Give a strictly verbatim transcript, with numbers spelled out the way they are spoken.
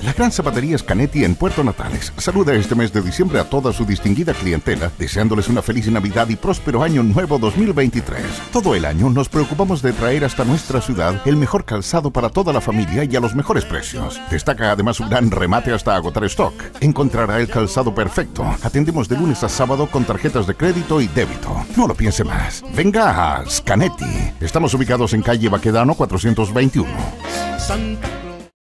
La gran zapatería Scanetti en Puerto Natales saluda este mes de diciembre a toda su distinguida clientela, deseándoles una feliz Navidad y próspero año nuevo dos mil veintitrés. Todo el año nos preocupamos de traer hasta nuestra ciudad el mejor calzado para toda la familia y a los mejores precios. Destaca además un gran remate hasta agotar stock. Encontrará el calzado perfecto. Atendemos de lunes a sábado con tarjetas de crédito y débito. No lo piense más. Venga a Scanetti. Estamos ubicados en calle Baquedano cuatrocientos veintiuno. Santa